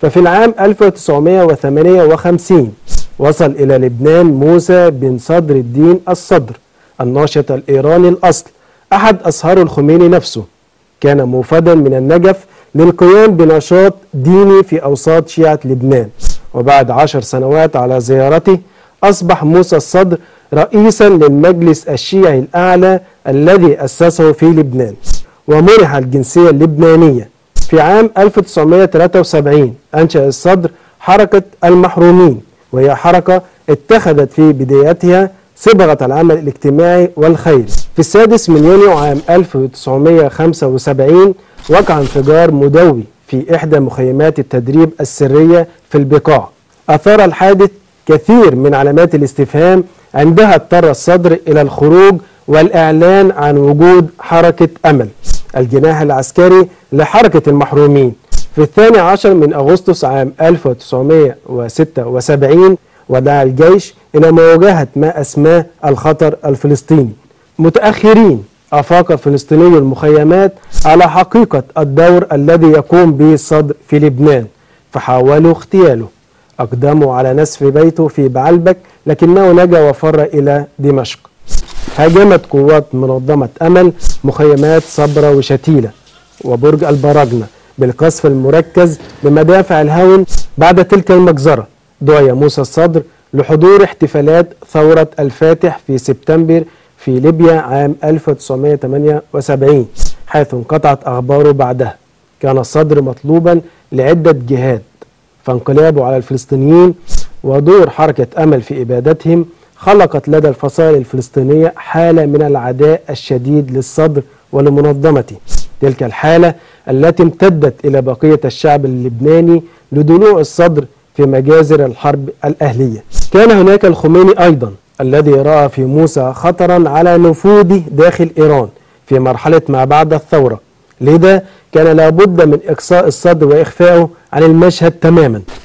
ففي العام 1958 وصل إلى لبنان موسى بن صدر الدين الصدر الناشط الإيراني الأصل أحد أصهار الخميني نفسه. كان موفدا من النجف للقيام بنشاط ديني في أوساط شيعة لبنان، وبعد 10 سنوات على زيارته أصبح موسى الصدر رئيسا للمجلس الشيعي الأعلى الذي أسسه في لبنان، ومنح الجنسية اللبنانية. في عام 1973 أنشأ الصدر حركة المحرومين، وهي حركة اتخذت في بدايتها صبغة العمل الاجتماعي والخيري. في 6 يونيو عام 1975 وقع انفجار مدوي في إحدى مخيمات التدريب السرية في البقاع. أثار الحادث كثير من علامات الاستفهام، عندها اضطر الصدر إلى الخروج والإعلان عن وجود حركة أمل الجناح العسكري لحركة المحرومين. في 12 من أغسطس عام 1976 ودعا الجيش إلى مواجهة ما أسماه الخطر الفلسطيني. متأخرين أفاق الفلسطيني المخيمات على حقيقة الدور الذي يقوم به الصدر في لبنان، فحاولوا اغتياله. أقدموا على نسف بيته في بعلبك، لكنه نجا وفر إلى دمشق. هاجمت قوات منظمة أمل مخيمات صبرا وشتيلة وبرج البراجنة بالقصف المركز بمدافع الهون. بعد تلك المجزرة دعي موسى الصدر لحضور احتفالات ثورة الفاتح في سبتمبر في ليبيا عام 1978، حيث انقطعت أخباره بعدها. كان الصدر مطلوبا لعدة جهات، فانقلابه على الفلسطينيين ودور حركة أمل في إبادتهم خلقت لدى الفصائل الفلسطينية حالة من العداء الشديد للصدر ولمنظمته. تلك الحالة التي امتدت إلى بقية الشعب اللبناني لدنوع الصدر في مجازر الحرب الأهلية. كان هناك الخميني أيضا الذي رأى في موسى خطرا على نفوذه داخل إيران في مرحلة ما بعد الثورة، لذا كان لابد من إقصاء الصدر وإخفائه عن المشهد تماما.